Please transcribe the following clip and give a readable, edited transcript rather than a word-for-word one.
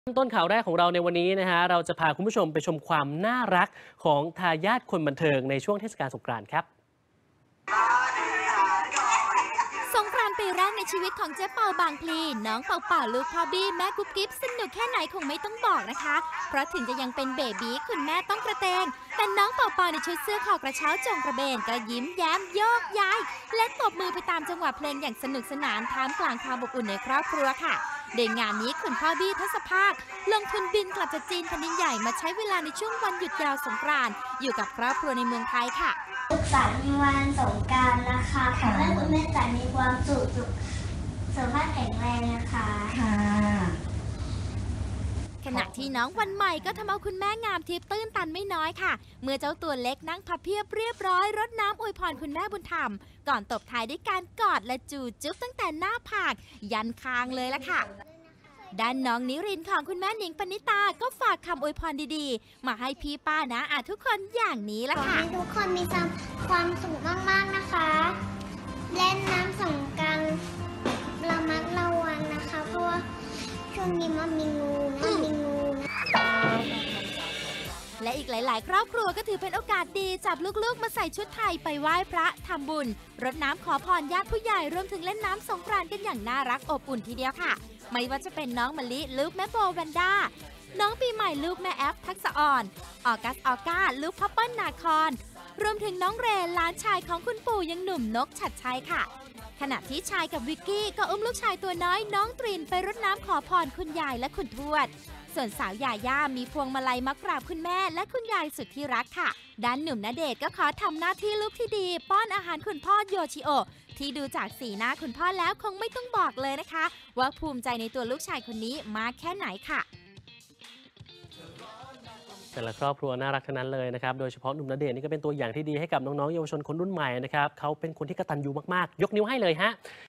ต้นข่าวแรกของเราในวันนี้นะฮะเราจะพาคุณผู้ชมไปชมความน่ารักของทายาทคนบันเทิงในช่วงเทศกาลสงกรานต์ครับสงกรานต์ปีแรกในชีวิตของเจ๊เปาบางพลีน้องเป่าเป่าลูกพ่อบี้แม่กุ๊บกิ๊บสนุกแค่ไหนคงไม่ต้องบอกนะคะเพราะถึงจะยังเป็นเบบีคุณแม่ต้องกระเตงแต่น้องเป่าเป่าในชุดเสื้อคอกระเช้าจงกระเบนก็ยิ้มแย้มโยกย้ายและตบมือไปตามจังหวะเพลงอย่างสนุกสนานท่ามกลางความอบอุ่นในครอบครัวค่ะโดยงานนี้คุณพ่อบี้ทศภาคลงทุนบินกลับจากจีนแผ่นดินใหญ่มาใช้เวลาในช่วงวันหยุดยาวสงกรานต์อยู่กับครอบครัวในเมืองไทยค่ะสุขสันต์วันสงกรานต์นะคะขอให้คุณแม่จ๋ามีความสุขสุขภาพแข็งแรงนะคะขณะที่น้องวันใหม่ก็ทำเอาคุณแม่งามทิพย์ตื้นตันไม่น้อยค่ะเมื่อเจ้าตัวเล็กนั่งพับเพียบเรียบร้อยรดน้ำอวยพรคุณแม่บุญธรรมก่อนตบท้ายด้วยการกอดและจูบจุ๊บตั้งแต่หน้าผากยันคางเลยละค่ะด้านน้องนิรินทร์ของคุณแม่หนิงปณิตาก็ฝากคำอวยพรดีๆมาให้พี่ป้านะทุกคนอย่างนี้ละค่ะขอให้ทุกคนมีความสุขมากๆนะคะเล่นน้ำสงกรานต์ระมัดระวังนะคะเพราะว่าช่วงนี้มันมีงูนะและอีกหลายๆครอบครัวก็ถือเป็นโอกาสดีจับลูกๆมาใส่ชุดไทยไปไหว้พระทำบุญรดน้ำขอพรญาติผู้ใหญ่รวมถึงเล่นน้ำสงกรานต์กันอย่างน่ารักอบอุ่นทีเดียวค่ะไม่ว่าจะเป็นน้องมะลิลูกแม่โบแวนด้าน้องปีใหม่ลูกแม่แอฟทักษะอ่อนออกัสออก้าลูกพ่อเปิ้ลนาคอนรวมถึงน้องเรนหลานชายของคุณปู่ยังหนุ่มนกฉัตรชัยค่ะขณะที่ชายกับวิกกี้ก็อุ้มลูกชายตัวน้อยน้องตรินไปรดน้ำขอพรคุณยายและคุณทวดส่วนสาวยาย่ามีพวงมาลัยมากราบคุณแม่และคุณยายสุดที่รักค่ะด้านหนุ่มณเดชน์ก็ขอทำหน้าที่ลูกที่ดีป้อนอาหารคุณพ่อโยชิโอะที่ดูจากสีหน้าคุณพ่อแล้วคงไม่ต้องบอกเลยนะคะว่าภูมิใจในตัวลูกชายคนนี้มากแค่ไหนค่ะแต่ละครอบครัวน่ารักทั้งนั้นเลยนะครับโดยเฉพาะหนุ่มณเดชน์นี่ก็เป็นตัวอย่างที่ดีให้กับน้องๆเยาวชนคนรุ่นใหม่นะครับเขาเป็นคนที่กตัญญูมากๆยกนิ้วให้เลยฮะ